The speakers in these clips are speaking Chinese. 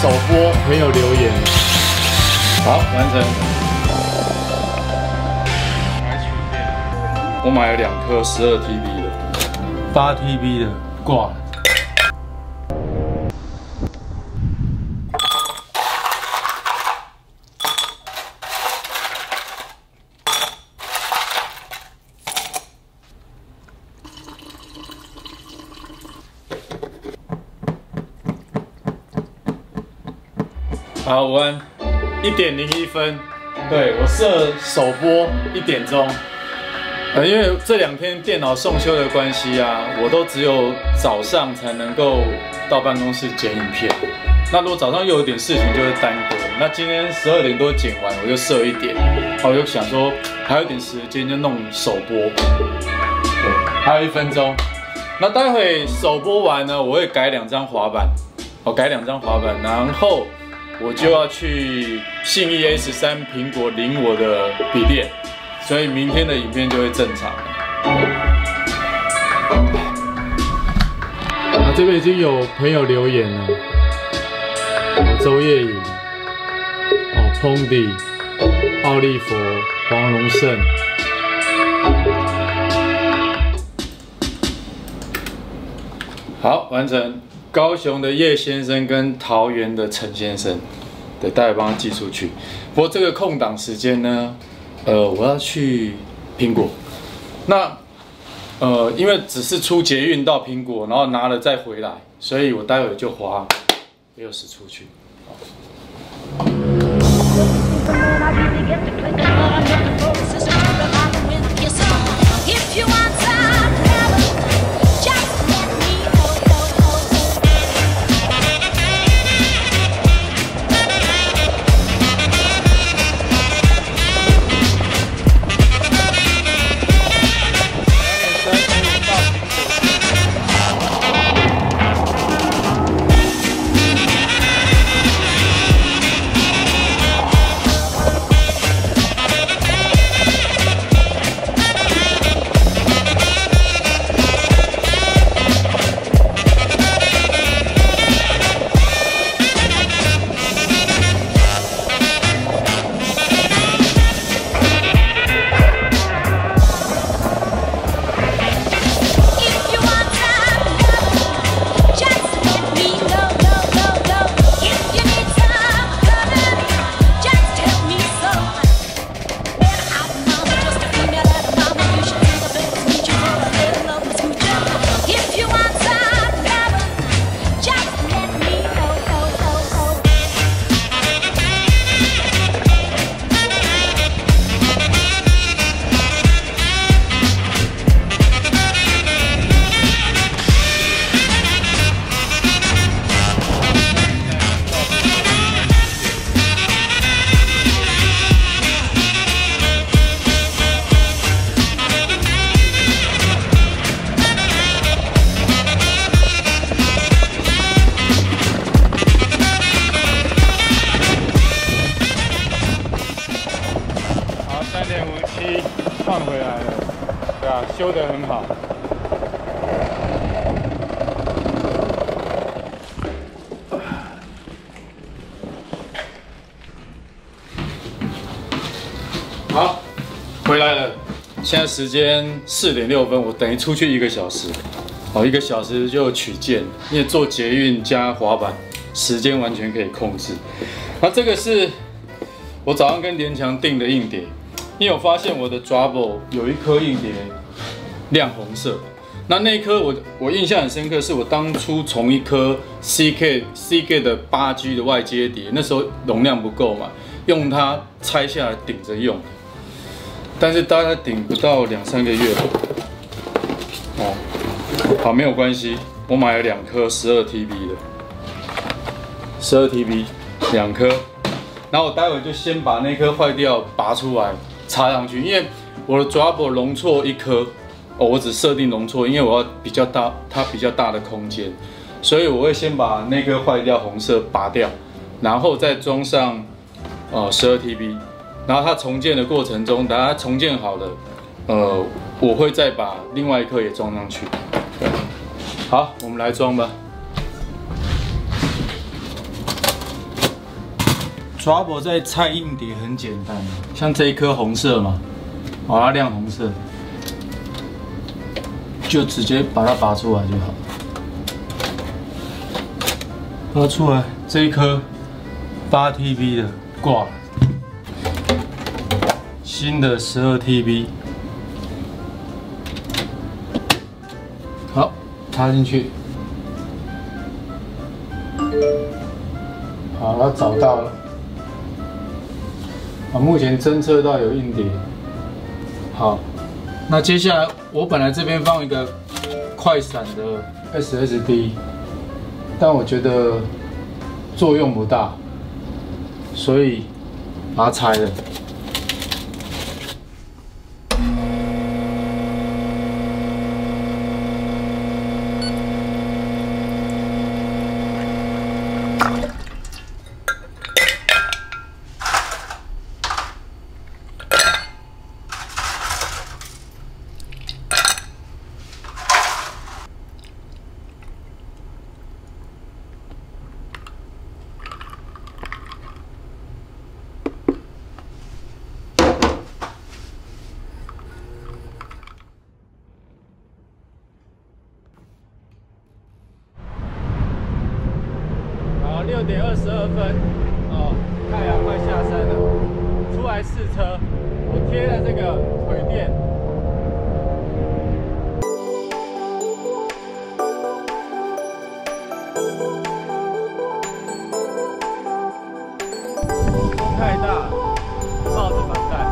首播朋友留言，好，完成。我买了2颗12 TB 的，8 TB 的挂了。好，午安，1点01分，对我设首播1点钟，因为这2天电脑送修的关系啊，我都只有早上才能够到办公室剪影片。那如果早上又有点事情，就会耽搁。那今天12点多剪完，我就设1点，我就想说还有一点时间，就弄首播，对，还有1分钟。那待会首播完呢，我会改2张滑板，改2张滑板，然后我就要去信义 A13苹果领我的笔电，所以明天的影片就会正常。这边已经有朋友留言了，周叶颖，Pondy， 奥利佛，黄荣胜。好，完成。高雄的叶先生跟桃园的陈先生，对，待会帮他寄出去。不过这个空档时间呢，我要去苹果。那因为只是出捷运到苹果，然后拿了再回来，所以我待会就滑60出去。3.57放回来了，对啊，修得很好。好，回来了。现在时间4点6分，我等于出去1个小时。1个小时就取件，因为坐捷运加滑板，时间完全可以控制。那这个是我早上跟连强订的硬碟。因为我发现我的 Drabble 有1颗硬碟亮红色，那一颗我印象很深刻，是我当初从一颗 CK 的8G 的外接碟，那时候容量不够嘛，用它拆下来顶着用，但是大概顶不到2、3个月。好，没有关系，我买了2颗12 TB 的，12 TB 2颗，然后我待会就先把那颗坏掉拔出来。插上去，因为我的 Drabble 容错1颗，我只设定容错，因为我要比较大，它比较大的空间，所以我会先把那颗坏掉红色拔掉，然后再装上12 TB， 然后它重建的过程中，等它重建好了，我会再把另外1颗也装上去。好，我们来装吧。 Trouble 在拆硬碟很简单，像这一颗红色嘛，把它亮红色，就直接把它拔出来就好。拔出来，这一颗8TB 的挂了，新的12TB， 好，插进去。 好，它找到了。目前侦测到有硬碟。好，那接下来我本来这边放一个快闪的 SSD， 但我觉得作用不大，所以把它拆了。 6点22分，哦，太阳快下山了，出来试车，我贴了这个腿垫。风太大，帽子反戴。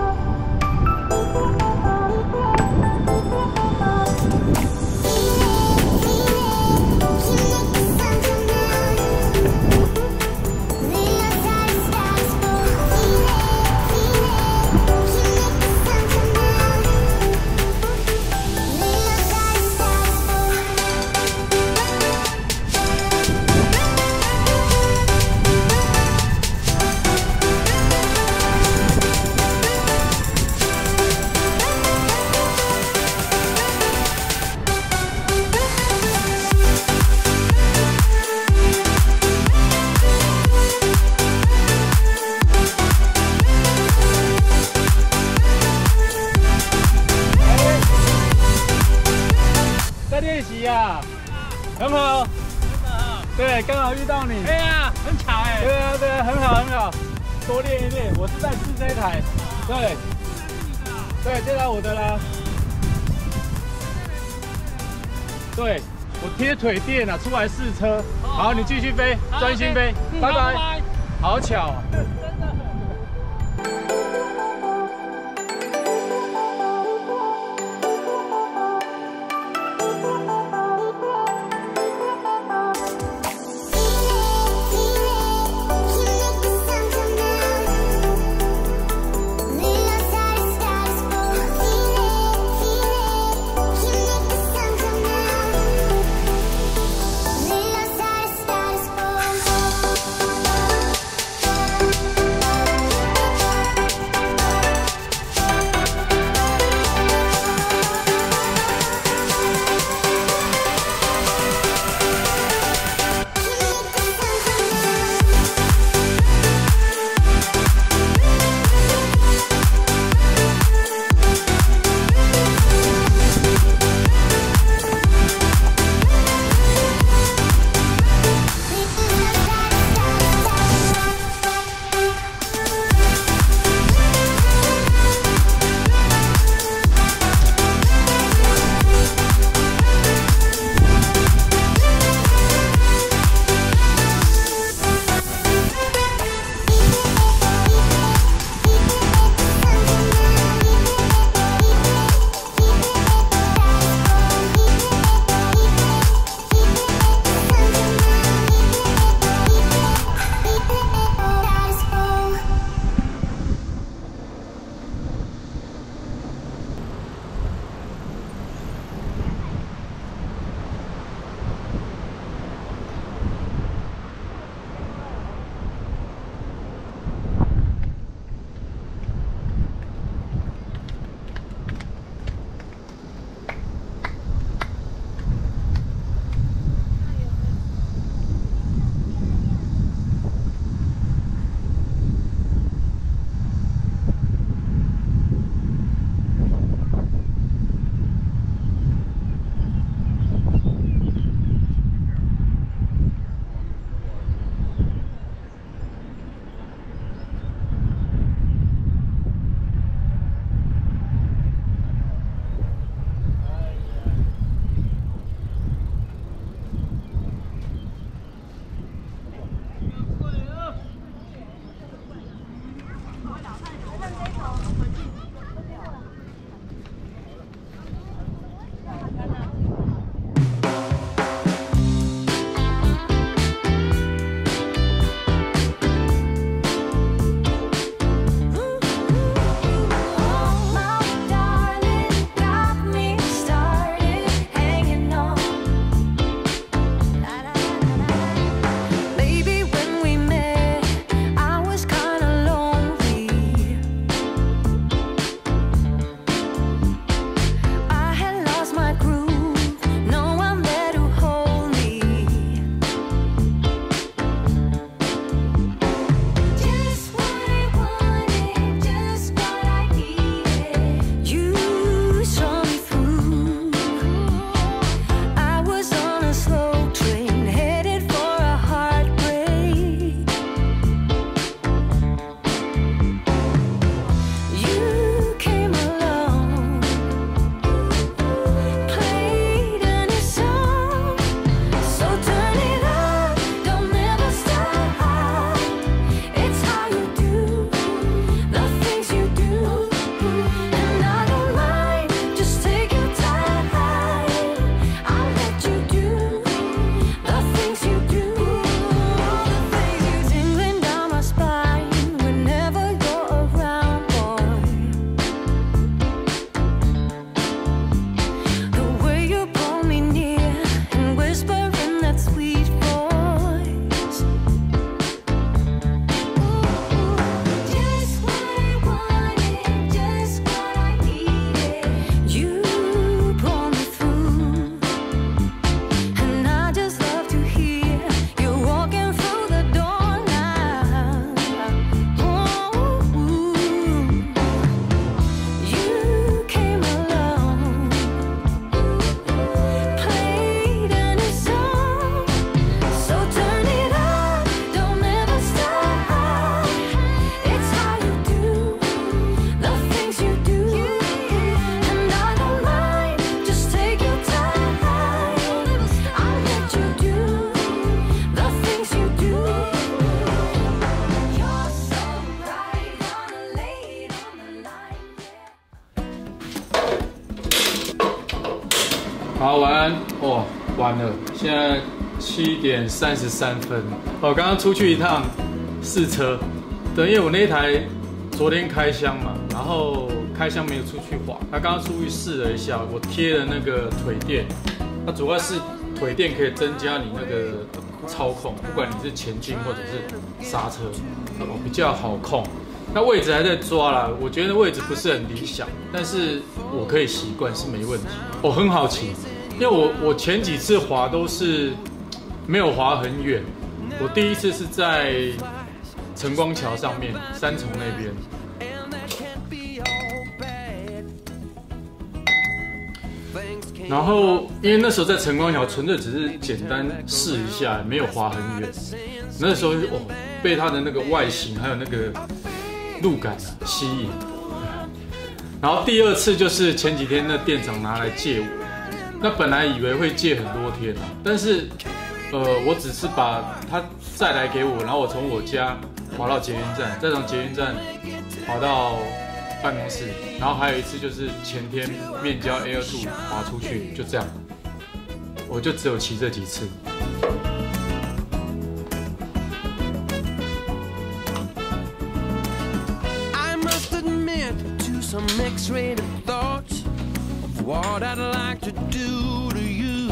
很好，对，刚好遇到你。哎呀，很巧哎。对啊，对啊，很好很好，多练一练。我是在试这一台，对，对，这台我的啦。对，我贴腿垫啊，出来试车。好，你继续飞，专心飞，拜拜。好巧。真的。 好，晚安。哇，晚了，现在7点33分。我刚刚出去一趟试车，对，因为我那一台昨天开箱嘛，然后开箱没有出去滑，那刚刚出去试了一下，我贴了那个腿垫，它主要是腿垫可以增加你那个操控，不管你是前进或者是刹车，比较好控。那位置还在抓啦，我觉得位置不是很理想，但是我可以习惯是没问题。我很好骑，因为我前几次滑都是没有滑很远，我第一次是在晨光桥上面三重那边。然后，因为那时候在晨光桥，纯粹只是简单试一下，没有滑很远。那时候被它的那个外形还有那个路感吸引。然后第二次就是前几天那店长拿来借我，那本来以为会借很多天但是我只是把它再来给我，然后我从我家滑到捷运站，再从捷运站滑到办公室，然后还有一次就是前天面交 Air2 滑出去，就这样，我就只有骑这几次。 Some X-rated thoughts of what I'd like to do to you.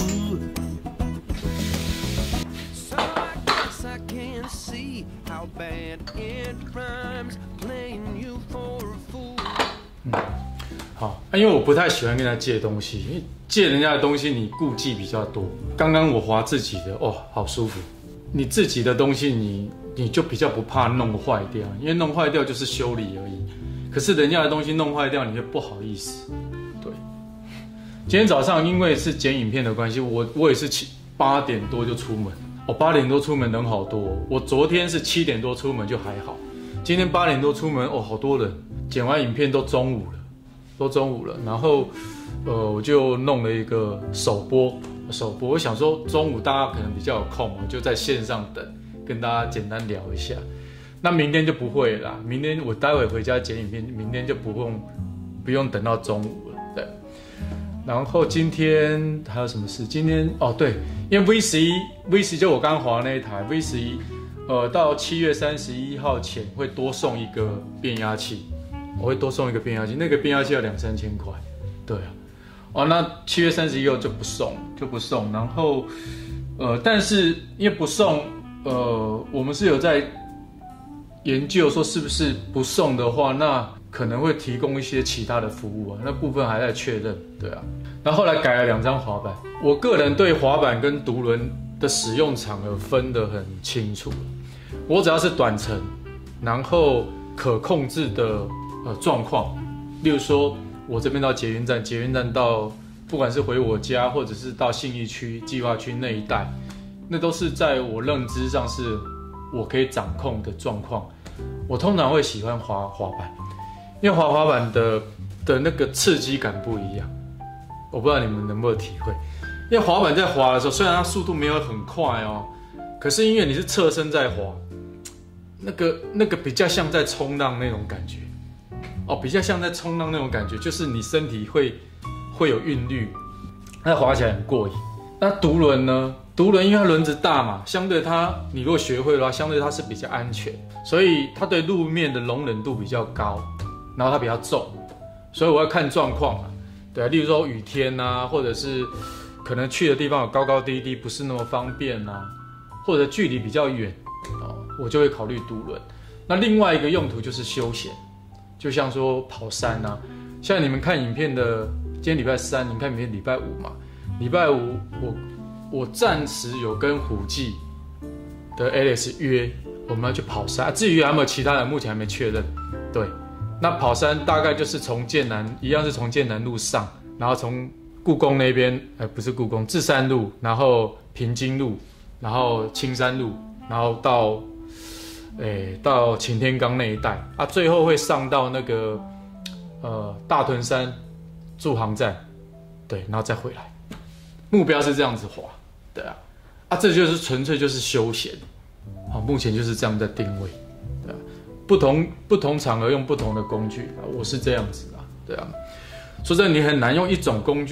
So I guess I can't see how bad it rhymes playing you for a fool. 好，因为我不太喜欢跟他借东西，因为借人家的东西你顾忌比较多。刚刚我滑自己的，好舒服。你自己的东西你就比较不怕弄坏掉，因为弄坏掉就是修理而已。可是人家的东西弄坏掉，你会不好意思。对，今天早上因为是剪影片的关系，我也是8点多就出门。8点多出门人好多我昨天是7点多出门就还好，今天8点多出门好多人。剪完影片都中午了，然后我就弄了一个首播。我想说中午大家可能比较有空，我就在线上等，跟大家简单聊一下。那明天就不会了啦，明天我待会回家剪影片，明天就不用等到中午了。对，然后今天还有什么事？今天对，因为 V11 就我刚滑那一台 V11，到7月31号前会多送一个变压器，我会多送一个变压器，那个变压器要2-3千块。对啊，那7月31号就不送，然后但是因为不送，我们是有在研究说是不是不送的话，那可能会提供一些其他的服务那部分还在确认。对啊，那后来改了2张滑板。我个人对滑板跟独轮的使用场合分得很清楚，我只要是短程，然后可控制的状况，例如说我这边到捷运站到不管是回我家或者是到信义区、计划区那一带，那都是在我认知上是我可以掌控的状况，我通常会喜欢滑板，因为滑板的那个刺激感不一样。我不知道你们能不能体会，因为滑板在滑的时候，虽然它速度没有很快可是因为你是侧身在滑，那个比较像在冲浪那种感觉，比较像在冲浪那种感觉，就是你身体会有韵律，那滑起来很过瘾。那独轮呢？独轮因为它轮子大嘛，相对它你如果学会的话，相对它是比较安全，所以它对路面的容忍度比较高，然后它比较重，所以我要看状况对例如说雨天或者是可能去的地方有高高低低，不是那么方便或者距离比较远我就会考虑独轮。那另外一个用途就是休闲，就像说跑山像你们看影片的，今天礼拜3，你们看影片礼拜5嘛，礼拜5我暂时有跟虎记的 Alex 约，我们要去跑山。至于有没有其他人，目前还没确认。对，那跑山大概就是从剑南，一样是从剑南路上，然后从故宫那边，不是故宫，至善路，然后平津路，然后青山路，然后到擎天岗那一带最后会上到那个大屯山驻航站，对，然后再回来。目标是这样子滑。对这就是纯粹就是休闲，目前就是这样在定位，对不同场合用不同的工具我是这样子对说真的，你很难用一种工具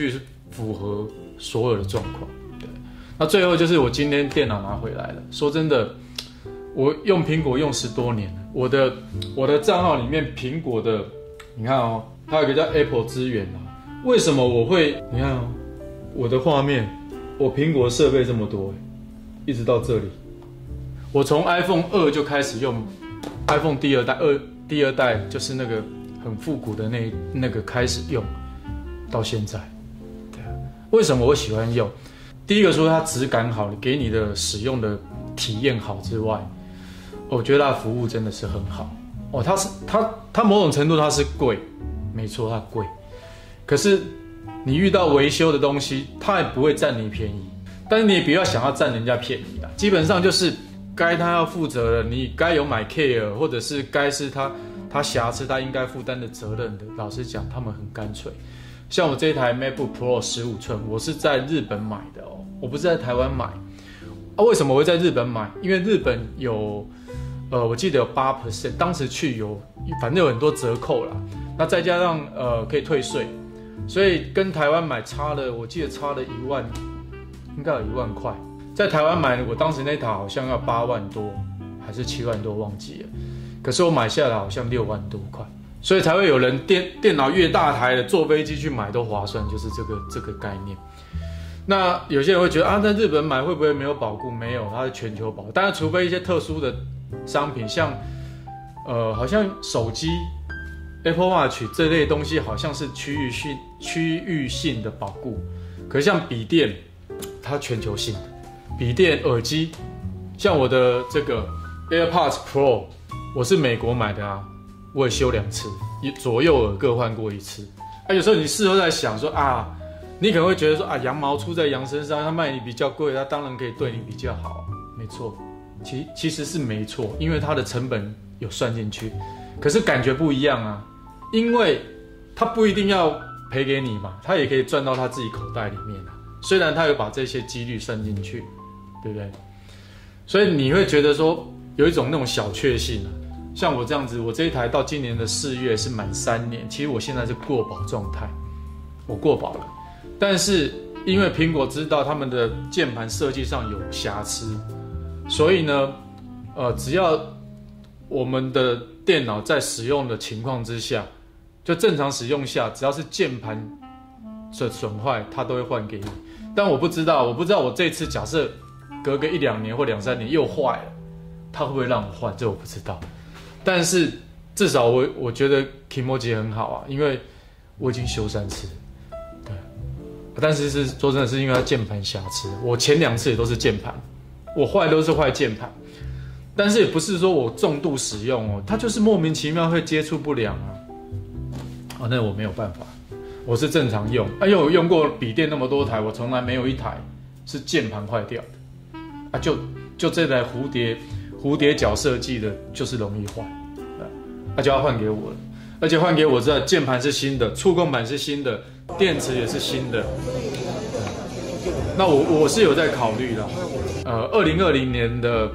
符合所有的状况。对，那最后就是我今天电脑拿回来了。说真的，我用苹果用10多年了，我的账号里面苹果的，你看哦，它有一个叫 Apple 资源啊。为什么我会？你看哦，我的画面，我苹果设备这么多，一直到这里。我从 iPhone 2就开始用 iPhone 第二代就是那个很复古的那个开始用，到现在。对啊，为什么我喜欢用？第一个说它质感好，给你的使用的体验好之外，我觉得它的服务真的是很好。哦，它某种程度它是贵，没错，它贵。可是你遇到维修的东西，它也不会占你便宜，但是你也不要想要占人家便宜啦。基本上就是该他要负责的，你该有买 care， 或者是该是他瑕疵他应该负担的责任的。老实讲，他们很干脆。像我这一台 MacBook Pro 15寸，我是在日本买的哦，我不是在台湾买。啊，为什么我会在日本买？因为日本有，我记得有 8%， 当时去有，反正有很多折扣啦。那再加上可以退税，所以跟台湾买差了，我记得差了1万，应该有1万块。在台湾买，我当时那台好像要8万多，还是7万多，忘记了。可是我买下来好像6万多块，所以才会有人电脑越大台的坐飞机去买都划算，就是这个概念。那有些人会觉得啊，在日本买会不会没有保固？没有，它是全球保。当然，除非一些特殊的商品，像好像手机 Apple Watch 这类东西，好像是区域性的保固。可是像笔电，它全球性的。笔电、耳机，像我的这个 AirPods Pro， 我是美国买的啊，我也修2次，左右耳各换过1次。啊，有时候你事后在想说啊，你可能会觉得说啊，羊毛出在羊身上，它卖你比较贵，它当然可以对你比较好，没错，其实是没错，因为它的成本有算进去，可是感觉不一样啊，因为它不一定要赔给你嘛，它也可以赚到他自己口袋里面啊，虽然他有把这些几率算进去。对不对？所以你会觉得说有一种那种小确幸啊，像我这样子，我这一台到今年的4月是满3年，其实我现在是过保状态，我过保了。但是因为苹果知道他们的键盘设计上有瑕疵，所以呢，只要我们的电脑在使用的情况之下，就正常使用下，只要是键盘的损坏，它都会换给你。但我不知道我这次假设隔个1、2年或2、3年又坏了，他会不会让我换？这我不知道。但是至少我觉得 Kimoji 很好啊，因为我已经修3次，对。但是说真的是因为它键盘瑕疵，我前2次也都是键盘，我坏都是坏键盘。但是也不是说我重度使用哦，它就是莫名其妙会接触不良啊。那我没有办法，我是正常用。因为我用过笔电那么多台，我从来没有一台是键盘坏掉的。啊，就这台蝴蝶角设计的，就是容易坏，就要换给我了。而且换给我之后，键盘是新的，触控板是新的，电池也是新的。那我是有在考虑的。2020年的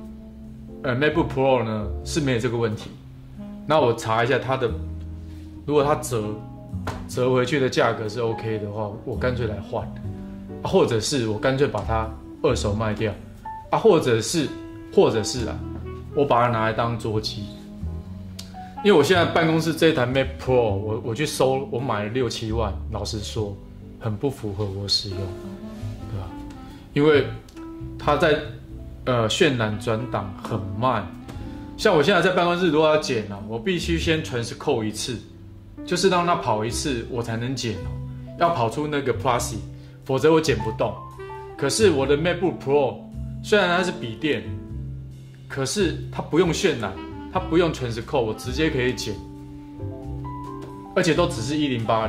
MacBook Pro 呢是没有这个问题。那我查一下它的，如果它折回去的价格是 OK 的话，我干脆来换，或者是我干脆把它2手卖掉，或者是我把它拿来当桌机，因为我现在办公室这台 Mac Pro， 我去搜，我买了6、7万，老实说，很不符合我使用，对吧？因为它在渲染转档很慢，像我现在在办公室如果要剪我必须先transcode 1次，就是让它跑1次我才能剪要跑出那个 Plus， 否则我剪不动。可是我的 MacBook Pro 虽然它是笔电，可是它不用渲染，它不用transcode，我直接可以剪，而且都只是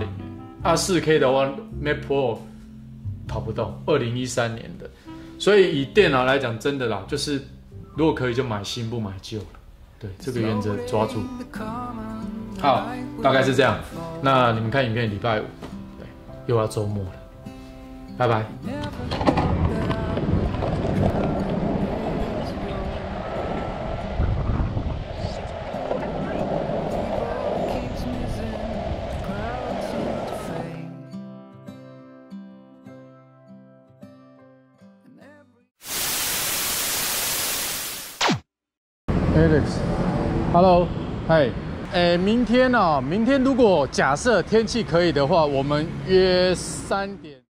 1080。4K 的话 Mac Pro 跑不动，2013年的。所以以电脑来讲，真的啦，就是如果可以就买新不买旧了。对，这个原则抓住。好，大概是这样。那你们看影片，礼拜5，对，又要周末了，拜拜。 Alex，Hello， 嗨，明天如果假设天气可以的话，我们约3点。